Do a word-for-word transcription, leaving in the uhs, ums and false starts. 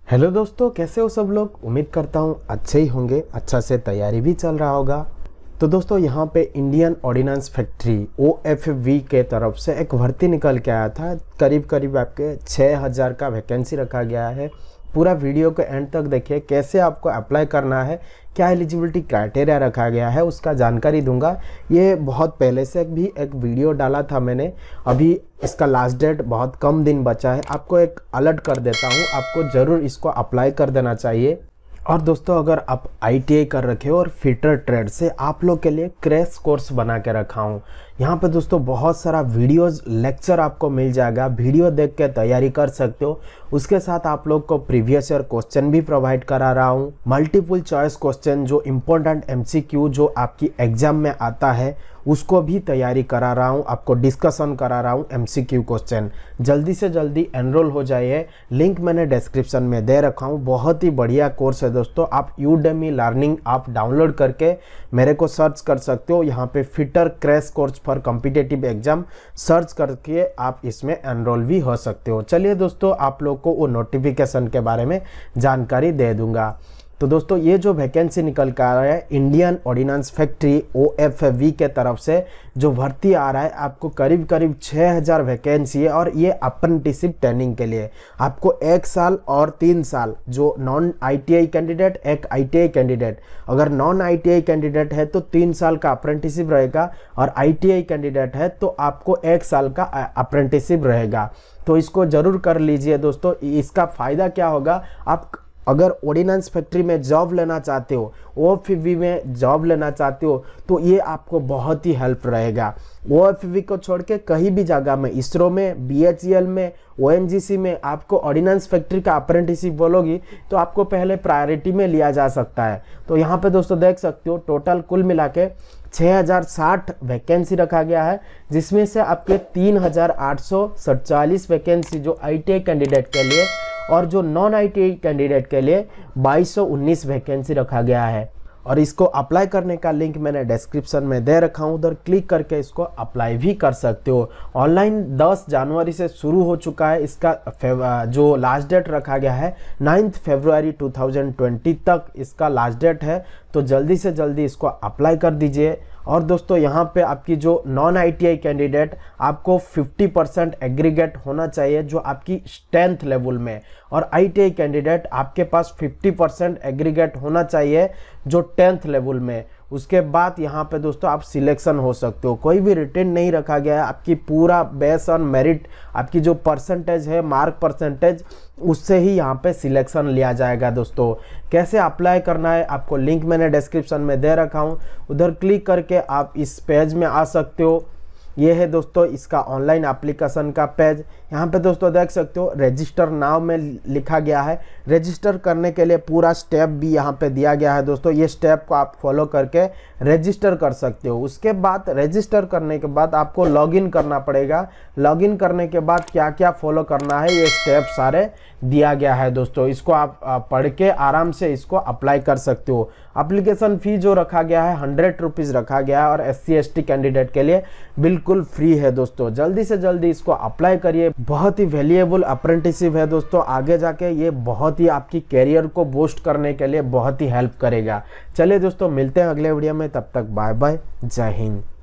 Hello दोस्तों, कैसे हो सब लोग। उम्मीद करता हूँ अच्छे ही होंगे, अच्छा से तैयारी भी चल रहा होगा। तो दोस्तों यहाँ पे Indian ordnance factory O F V के तरफ से एक भर्ती निकल के आया था। करीब करीब आपके छः हज़ार का वैकेंसी रखा गया है। पूरा वीडियो के एंड तक देखिए, कैसे आपको अप्लाई करना है, क्या एलिजिबिलिटी क्राइटेरिया रखा गया है, उसका जानकारी दूंगा। ये बहुत पहले से भी एक वीडियो डाला था मैंने, अभी इसका लास्ट डेट बहुत कम दिन बचा है। आपको एक अलर्ट कर देता हूँ, आपको ज़रूर इसको अप्लाई कर देना चाहिए। और दोस्तों, अगर आप आई टी आई कर रखे हो और फिटर ट्रेड से, आप लोग के लिए क्रैश कोर्स बना के रखा हूँ। यहाँ पे दोस्तों बहुत सारा वीडियोस लेक्चर आपको मिल जाएगा, वीडियो देख के तैयारी कर सकते हो। उसके साथ आप लोग को प्रीवियस ईयर क्वेश्चन भी प्रोवाइड करा रहा हूँ। मल्टीपल चॉइस क्वेश्चन जो इम्पोर्टेंट एम सी क्यू जो आपकी एग्जाम में आता है, उसको भी तैयारी करा रहा हूँ, आपको डिस्कशन करा रहा हूँ एम सी क्यू क्वेश्चन। जल्दी से जल्दी एनरोल हो जाइए, लिंक मैंने डिस्क्रिप्शन में दे रखा हूँ। बहुत ही बढ़िया कोर्स है दोस्तों। आप यूडेमी लर्निंग आप डाउनलोड करके मेरे को सर्च कर सकते हो। यहाँ पे fitter crash course for competitive exam search करके आप इसमें एनरोल भी हो सकते हो। चलिए दोस्तों, आप लोग को वो नोटिफिकेशन के बारे में जानकारी दे दूंगा। तो दोस्तों, ये जो वैकेंसी निकल कर आ रहा है Indian ordnance factory O F V के तरफ से जो भर्ती आ रहा है, आपको करीब करीब छः हज़ार वैकेंसी है। और ये अप्रेंटिसशिप ट्रेनिंग के लिए आपको एक साल और तीन साल, जो non I T I candidate, एक आई टी आई कैंडिडेट। अगर non I T I candidate है तो तीन साल का अप्रेंटिसशिप रहेगा, और आई टी आई कैंडिडेट है तो आपको एक साल का अप्रेंटिसशिप रहेगा। तो इसको ज़रूर कर लीजिए दोस्तों। इसका फ़ायदा क्या होगा, आप अगर ऑर्डिनेंस फैक्ट्री में जॉब लेना चाहते हो, ओ एफ वी में जॉब लेना चाहते हो, तो ये आपको बहुत ही हेल्प रहेगा। ओ एफ वी को छोड़ के कहीं भी जगह में, इसरो में, बी एच ई एल में, ओ एन जी सी में आपको ऑर्डिनेंस फैक्ट्री का अप्रेंटिसशिप बोलोगी तो आपको पहले प्रायोरिटी में लिया जा सकता है। तो यहाँ पे दोस्तों देख सकते हो, टोटल कुल मिला के छः हज़ार साठ वैकेंसी रखा गया है, जिसमें से आपके तीन हज़ार आठ सौ सड़चालीस वैकेंसी जो आई टी आई कैंडिडेट के लिए, और जो non I T I candidate के लिए बाईस सौ उन्नीस वैकेंसी रखा गया है। और इसको अप्लाई करने का लिंक मैंने डिस्क्रिप्शन में दे रखा हूँ, उधर क्लिक करके इसको अप्लाई भी कर सकते हो। ऑनलाइन दस जनवरी से शुरू हो चुका है। इसका जो लास्ट डेट रखा गया है नाइन्थ फरवरी दो हज़ार बीस तक इसका लास्ट डेट है। तो जल्दी से जल्दी इसको अप्लाई कर दीजिए। और दोस्तों, यहाँ पे आपकी जो non I T I candidate, आपको पचास परसेंट एग्रीगेट होना चाहिए जो आपकी टेंथ लेवल में, और आई टी आई कैंडिडेट आपके पास पचास परसेंट एग्रीगेट होना चाहिए जो टेंथ लेवल में। उसके बाद यहाँ पे दोस्तों आप सिलेक्शन हो सकते हो। कोई भी रिटेन नहीं रखा गया है, आपकी पूरा बेस ऑन मेरिट, आपकी जो परसेंटेज है, मार्क परसेंटेज, उससे ही यहाँ पे सिलेक्शन लिया जाएगा। दोस्तों, कैसे अप्लाई करना है आपको लिंक मैंने डिस्क्रिप्शन में दे रखा हूँ, उधर क्लिक करके आप इस पेज में आ सकते हो। ये है दोस्तों इसका ऑनलाइन एप्लीकेशन का पेज। यहाँ पे दोस्तों देख सकते हो रजिस्टर नाउ में लिखा गया है। रजिस्टर करने के लिए पूरा स्टेप भी यहाँ पे दिया गया है दोस्तों। ये स्टेप को आप फॉलो करके रजिस्टर कर सकते हो। उसके बाद रजिस्टर करने के बाद आपको लॉगिन करना पड़ेगा। लॉगिन करने के बाद क्या क्या फॉलो करना है, ये स्टेप सारे दिया गया है दोस्तों। इसको आप पढ़ के आराम से इसको अप्लाई कर सकते हो। एप्लीकेशन फ़ी जो रखा गया है हंड्रेड रुपीज़ रखा गया है, और S C S T candidate के लिए बिल्कुल फ्री है दोस्तों। जल्दी से जल्दी इसको अप्लाई करिए। बहुत ही वैल्यूएबल अप्रेंटिसशिप है दोस्तों। आगे जाके ये बहुत ही आपकी कैरियर को बूस्ट करने के लिए बहुत ही हेल्प करेगा। चलिए दोस्तों, मिलते हैं अगले वीडियो में, तब तक बाय बाय, जय हिंद।